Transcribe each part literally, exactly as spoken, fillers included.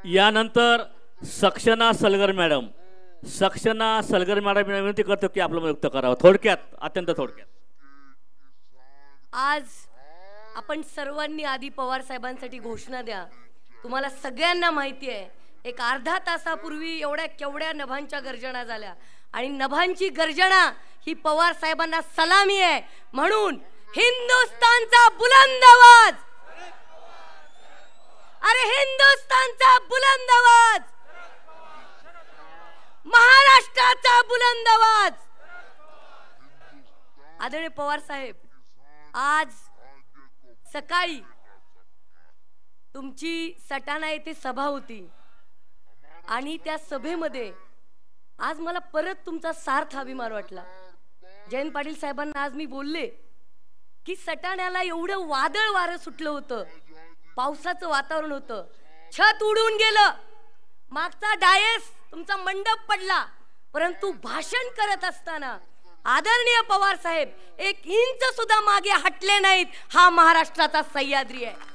यानंतर Sakshana Salgar madam Sakshana Salgar madam विनंती करतो की आपलं व्यक्त करावं थोडक्यात, अत्यंत थोडक्यात. आज आपण सर्वांनी आधी पवार साहेबांसाठी घोषणा द्या. तुम्हाला सगळ्यांना माहिती आहे एक अर्धा तासापूर्वी एवढ्या केवढ्या नभांच्या गर्जना झाल्या आणि नभांची गर्जना ही पवार साहेबांना सलामी आहे. म्हणून हिंदुस्थानचा बुलंद आवाज, अरे हिंदुस्थानचा बुलंद आवाज, महाराष्ट्राचा बुलंद आवाज. आदरणीय पवार साहेब, आज सकाळी तुमची सटाणा येथे सभा होती आणि त्या सभेमध्ये आज मला परत तुमचा सार्थ अभिमान वाटला. जयंत पाटील साहेबांना आज मी बोलले की सटाण्याला एवढं वादळ वारं सुटलं होतं, पावसाचं वातावरण होतं, छत उडून गेलं, मागचा डायस तुमचा मंडप पडला, परंतु भाषण करत असताना आदरणीय पवार साहेब एक इंच सुद्धा मागे हटले नाहीत. हा महाराष्ट्राचा सह्याद्री आहे.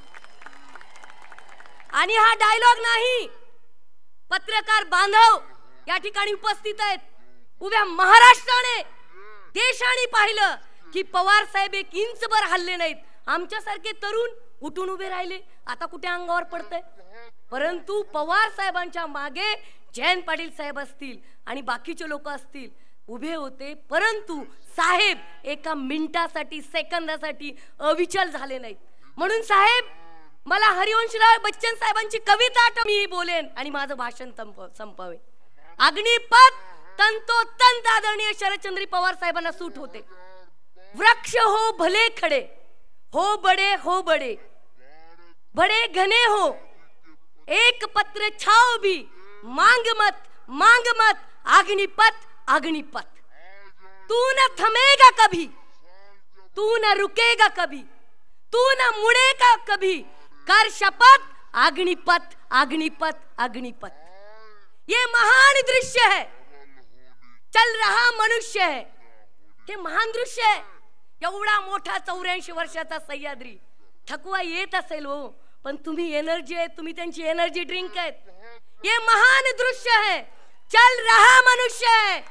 आणि हा डायलॉग नाही, पत्रकार बांधव या ठिकाणी उपस्थित आहेत, उभ्या महाराष्ट्राने देशाने पाहिलं की पवार साहेब एक इंचभर हल्ले नाहीत. आमच्यासारखे तरुण उठून उभे राहिले, आता कुठे अंगावर पडतंय. परंतु पवार साहेबांच्या मागे जयंत पाटील साहेब असतील आणि बाकीचे लोक असतील उभे होते, परंतु साहेब एका मिनिटासाठी सेकंदासाठी अविचल झाले नाहीत. म्हणून साहेब मला हरिवंशराव बच्चन साहेबांची कविता आठवते, मी बोलेन आणि माझं भाषण संपवे. अग्निपथ तंतोतंत आदरणीय शरदचंद्र पवार साहेबांना सूट होते. वृक्ष हो भले खडे, हो बडे हो बडे, बडे घने हो, एक पत्र छाओ भी, मांग मत मांग मत, अग्निपथ अग्निपथ. तू न थमेगा कभी, तू न रुकेगा कभी, तू न मुड़ेगा कभी, कर शपथ अग्निपथ अग्निपथ अग्निपथ. ये महान दृश्य है, चल रहा मनुष्य है. हे महान दृश्य आहे. एवढा मोठा चौऱ्याऐंशी वर्षाचा सह्याद्री, थकवा येत असेल हो, पण तुम्ही एनर्जी आहे, तुम्ही त्यांची एनर्जी ड्रिंक आहेत. ये महान दृश्य है, चल रहा मनुष्य है.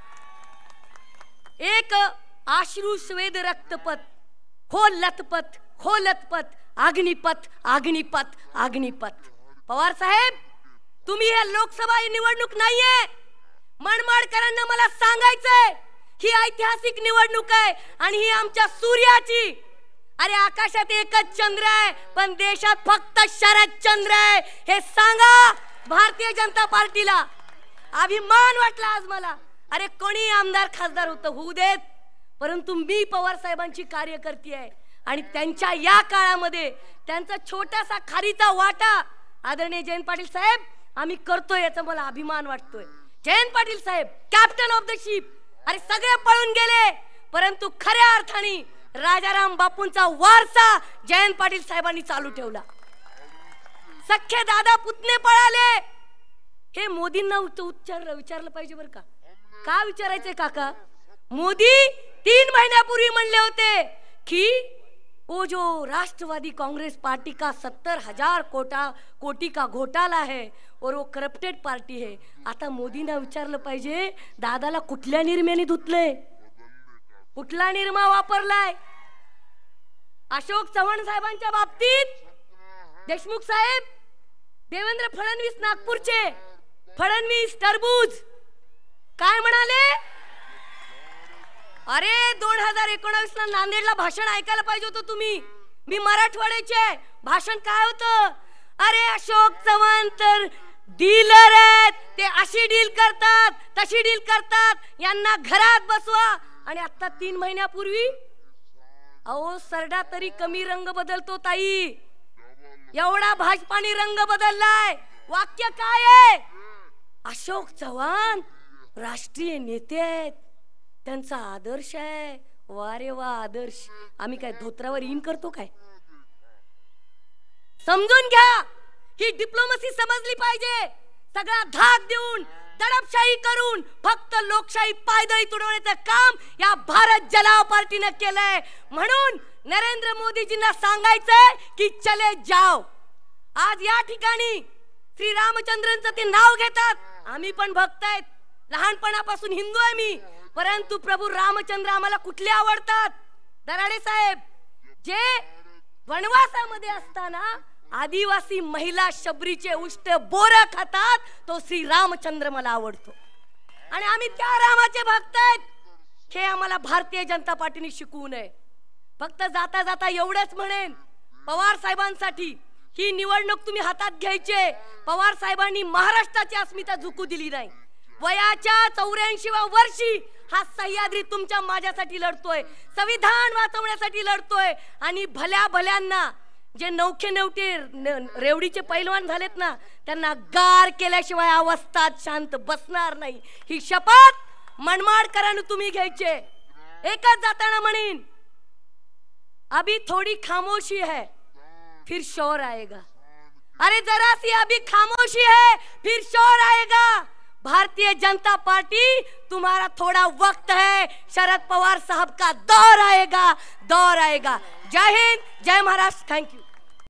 एक आश्रू स्वेद रक्तपथ, हो लथपथ हो लथपथ, अग्निपथ अग्निपथ अग्निपथ. पवार साहेब, तुम्ही हे लोकसभा निवडणूक नाहीये. मनमाडकरांना मला सांगायचंय ही ऐतिहासिक निवडणूक आहे आणि ही आमच्या सूर्याची. अरे आकाशात एकच चंद्र आहे पण देशात फक्त शरद चंद्र आहे, हे सांगा भारतीय जनता पार्टीला. अभिमान वाटला आज मला. अरे कोणी आमदार खासदार होतं होऊ देत, परंतु मी पवार साहेबांची कार्यकर्ती आहे आणि त्यांच्या या काळामध्ये त्यांचा छोटासा खारीचा वाटा आदरणीय जयंत पाटील साहेब आम्ही करतोय, याचा मला अभिमान वाटतोय. जयंत पाटील साहेब कॅप्टन ऑफ द शिप. अरे सगळे पळून गेले, परंतु खऱ्या अर्थाने राजाराम बापूंचा वारसा जयंत पाटील साहेबांनी चालू ठेवला. सख्खे दादा पुतणे पळाले. हे मोदींना उच्चार विचारलं पाहिजे बरं का. का विचारायचंय काका? मोदी तीन महिन्यापूर्वी म्हणले होते की वो जो राष्ट्रवादी कांग्रेस पार्टी का सत्तर हजार कोटा कोटी का घोटाला है और वो करप्टेड पार्टी है. आता मोदींना विचारलं पाहिजे दादाला कुठल्या निर्म्याने धुतलंय, कुठला निर्मा वापरलाय. अशोक चव्हाण साहेबांच्या बाबतीत देशमुख साहेब, देवेंद्र फडणवीस नागपूरचे, फडणवीस टरबूज काय म्हणाले? अरे दोन हजार एकोणावीस ला नांदेडला भाषण ऐकायला पाहिजे होतं तुम्ही. मी मराठवाड्याचे. भाषण काय होतं? अरे अशोक चव्हाण तर डीलर आहेत, ते अशी डील करतात तशी डील करतात, यांना घरात बसवा. आणि आता तीन महिन्यापूर्वी अहो सरडा तरी कमी रंग बदलतो ताई, एवढा भाजपाने रंग बदललाय. वाक्य काय आहे? अशोक चव्हाण राष्ट्रीय नेते आहेत, त्यांचा आदर्श आहे. वारे वा आदर्श. आम्ही काय धोत्रावर इन करतो काय? समजून घ्या, ही डिप्लोमसी समजली पाहिजे. सगळा धाक देऊन दडपशाही करून फक्त लोकशाही पायदळी तुडवण्याचं काम या भारत जलाव पार्टीने केलंय. म्हणून नरेंद्र मोदीजींना सांगायचंय की चले जाओ. आज या ठिकाणी श्री रामचंद्रांचं ते नाव घेतात। आम्ही पण भक्त आहेत, लहानपणापासून हिंदू आहे मी, परंतु प्रभू रामचंद्र आम्हाला कुठले आवडतात? दराडे साहेब, जे वनवासामध्ये असताना आदिवासी महिला शबरीचे उष्ट बोर खातात, तो श्री रामचंद्र मला आवडतो आणि आम्ही त्या रामाचे भक्त आहेत। हे आम्हाला भारतीय जनता पार्टीने शिकवू नये। फक्त जाता जाता एवढंच म्हणेन, पवार साहेबांसाठी ही निवडणूक तुम्ही हातात घ्यायचे। पवार साहेबांनी महाराष्ट्राची अस्मिता झुकू दिली नाही। वयाच्या चौऱ्याऐंशीव्या वर्षी हा सह्याद्री तुमच्या माझ्यासाठी लढतोय, संविधान वाचवण्यासाठी लढतोय आणि भल्या भल्यांना जे नौखे नवटे रेवडीचे पैलवान झालेत ना, त्यांना गार केल्याशिवाय अवस्थात शांत बसणार नाही। ही शपथ मनमाडकरांनी तुम्ही घ्यायचे। एकच जाताना म्हणीन, अभी थोड़ी खामोशी है फिर शोर आएगा। अरे जरा सी अभी खामोशी है फिर शोर आएगा। भारतीय जनता पार्टी, तुम्हारा थोड़ा वक्त है, शरद पवार साहब का दौर आएगा, दौर आएगा। जय हिंद, जय महाराष्ट्र, थैंक यू।